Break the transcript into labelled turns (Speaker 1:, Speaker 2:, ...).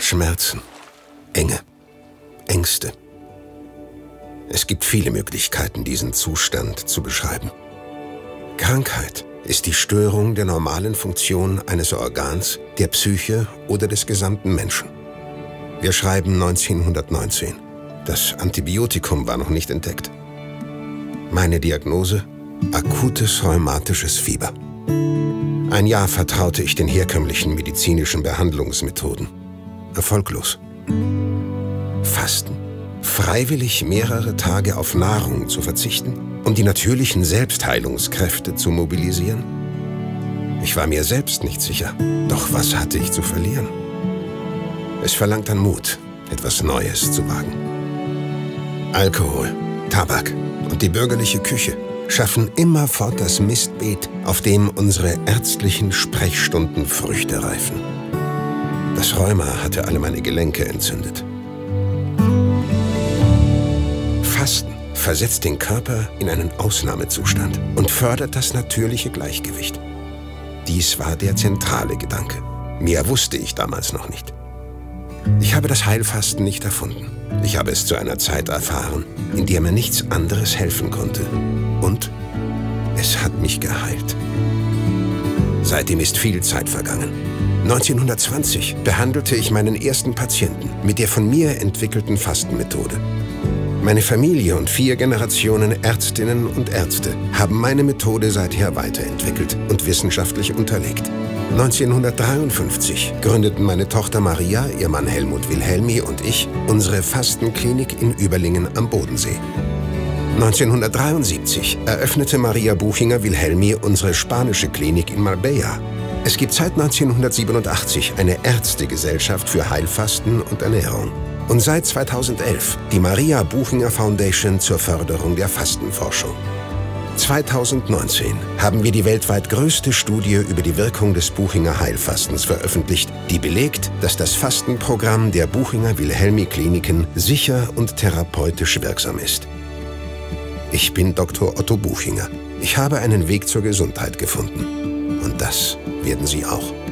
Speaker 1: Schmerzen, Enge, Ängste. Es gibt viele Möglichkeiten, diesen Zustand zu beschreiben. Krankheit ist die Störung der normalen Funktion eines Organs, der Psyche oder des gesamten Menschen. Wir schreiben 1919. Das Antibiotikum war noch nicht entdeckt. Meine Diagnose? Akutes rheumatisches Fieber. Ein Jahr vertraute ich den herkömmlichen medizinischen Behandlungsmethoden. Erfolglos. Fasten? Freiwillig mehrere Tage auf Nahrung zu verzichten, um die natürlichen Selbstheilungskräfte zu mobilisieren? Ich war mir selbst nicht sicher. Doch was hatte ich zu verlieren? Es verlangt an Mut, etwas Neues zu wagen. Alkohol, Tabak und die bürgerliche Küche schaffen immerfort das Mistbeet, auf dem unsere ärztlichen Sprechstunden Früchte reifen. Das Rheuma hatte alle meine Gelenke entzündet. Fasten versetzt den Körper in einen Ausnahmezustand und fördert das natürliche Gleichgewicht. Dies war der zentrale Gedanke. Mehr wusste ich damals noch nicht. Ich habe das Heilfasten nicht erfunden. Ich habe es zu einer Zeit erfahren, in der mir nichts anderes helfen konnte. Und es hat mich geheilt. Seitdem ist viel Zeit vergangen. 1920 behandelte ich meinen ersten Patienten mit der von mir entwickelten Fastenmethode. Meine Familie und 4 Generationen Ärztinnen und Ärzte haben meine Methode seither weiterentwickelt und wissenschaftlich unterlegt. 1953 gründeten meine Tochter Maria, ihr Mann Helmut Wilhelmi und ich unsere Fastenklinik in Überlingen am Bodensee. 1973 eröffnete Maria Buchinger-Wilhelmi unsere spanische Klinik in Marbella. Es gibt seit 1987 eine Ärztegesellschaft für Heilfasten und Ernährung. Und seit 2011 die Maria Buchinger Foundation zur Förderung der Fastenforschung. 2019 haben wir die weltweit größte Studie über die Wirkung des Buchinger Heilfastens veröffentlicht, die belegt, dass das Fastenprogramm der Buchinger-Wilhelmi-Kliniken sicher und therapeutisch wirksam ist. Ich bin Dr. Otto Buchinger. Ich habe einen Weg zur Gesundheit gefunden. Und das werden Sie auch.